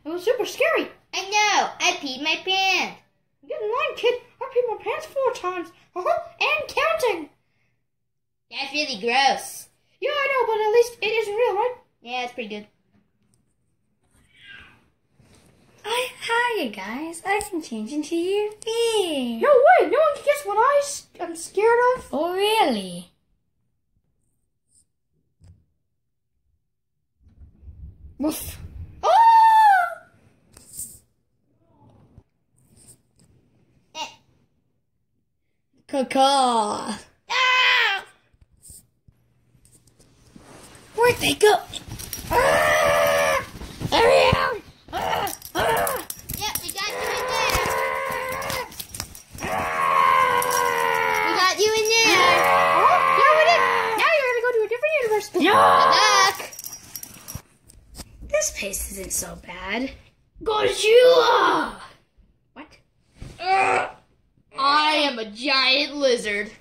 That was super scary. I know. I peed my pants. Get in line, kid. I peed my pants 4 times. And counting. That's really gross. Yeah, I know, but at least it isn't real, right? Yeah, it's pretty good. Hi, guys. I can change into your fear. No way. No one can guess what I'm scared of. Oh, really? Woof. Caw. Ah! Where'd they go? Hurry up! Yep, we got you in there. We got you in there. Yeah, we did. Now you're gonna go to a different universe. Good luck. This place isn't so bad. Godzilla! What? I am a giant lizard.